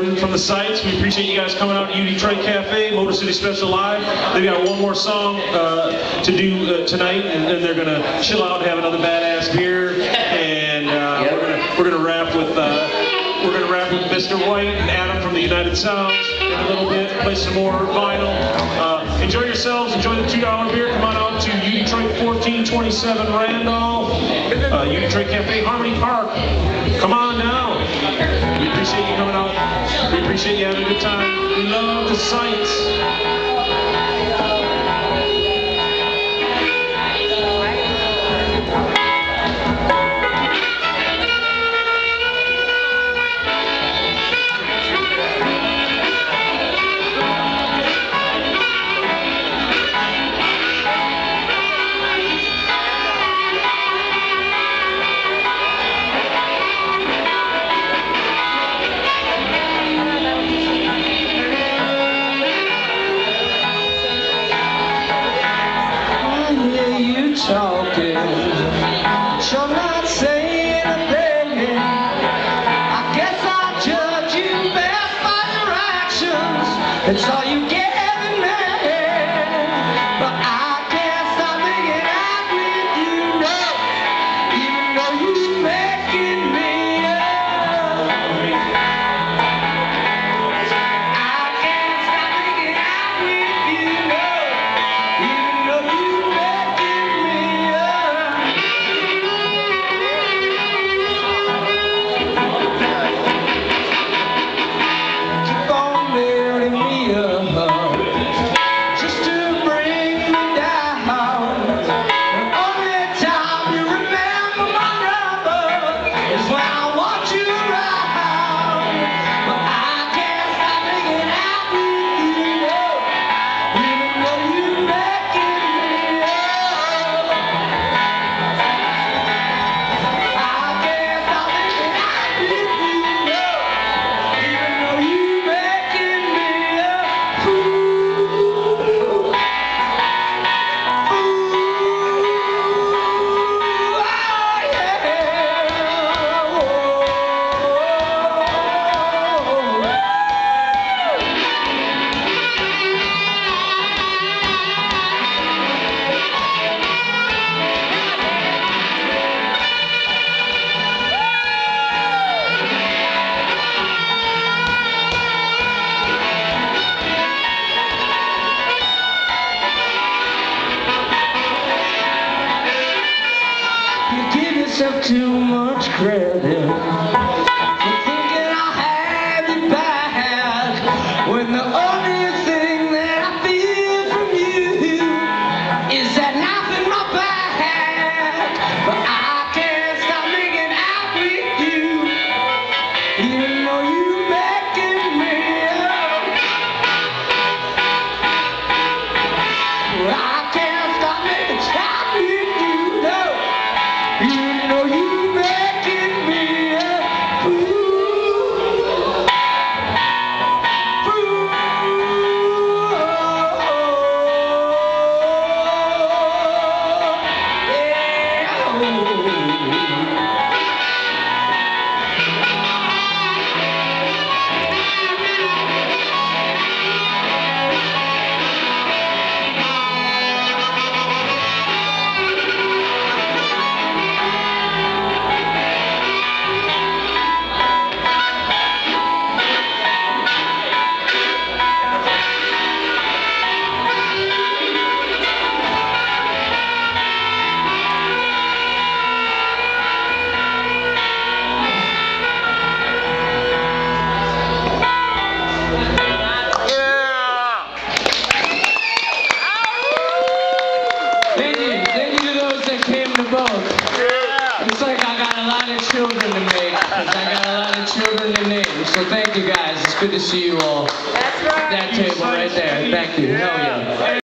recording from the sites. We appreciate you guys coming out to UDetroit Cafe, Motor City Special Live. They've got one more song to do tonight, and then they're gonna chill out and have another badass beer. And we're gonna wrap with Mr. White and Adam from the United Sounds in a little bit. Play some more vinyl. Enjoy yourselves. Enjoy the $2 beer. Come on out to UDetroit 1427 Randolph, UDetroit Cafe, Harmony Park. Come on down. We appreciate you coming out. We appreciate you having a good time. We love the sights. Talking, but you're not saying a thing. I guess I'll judge you best by your actions. It's all you get in me. But I can't stop thinking out with you, no. Even though you're making me up. I can't stop thinking out with you, no. Even though you're making me up. Keep on building me up just to bring me down. The only time you remember my number is when I want you around. But I can't stop thinking out with you, no. Even though you're making me up. I can't stop thinking out with you, no. Even though you're making me up. Ooh. Ooh. You give yourself too much credit for thinking I'll have you back, when the only thing that I feel from you is that knife in my back. But I can't stop thinking out with you, even though you're making me up. I can't stop thinking out with you, no. You know you're making me up. Ooh. Ooh. Thank you to those that came to both. It's like I got a lot of children to make, because I got a lot of children to name. So thank you guys. It's good to see you all. That's right. That table right there. Thank you. Hell yeah.